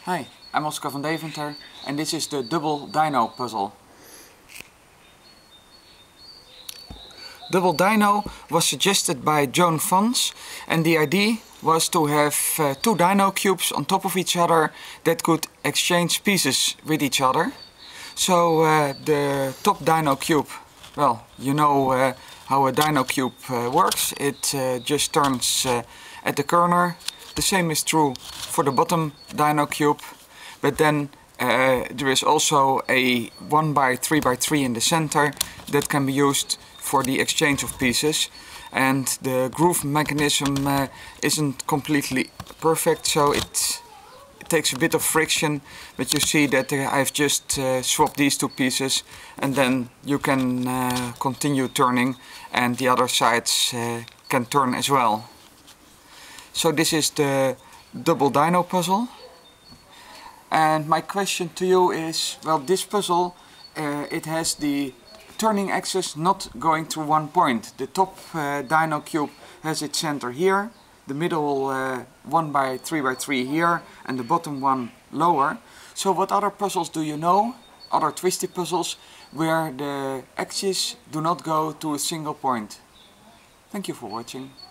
Hi, I'm Oscar van Deventer and this is the Double Dino puzzle. Double Dino was suggested by Joan Fons, and the idea was to have two dino cubes on top of each other that could exchange pieces with each other. So the top dino cube, well, you know how a dino cube works. It just turns at the corner. The same is true for the bottom dino cube, but then there is also a 1x3x3 in the center that can be used for the exchange of pieces, and the groove mechanism isn't completely perfect, so it takes a bit of friction, but you see that I've just swapped these two pieces, and then you can continue turning and the other sides can turn as well. So this is the Double Dino puzzle. And my question to you is, well, this puzzle, it has the turning axis not going through one point. The top dino cube has its center here, the middle 1x3x3 here, and the bottom one lower. So what other puzzles do you know, other twisty puzzles, where the axes do not go to a single point? Thank you for watching.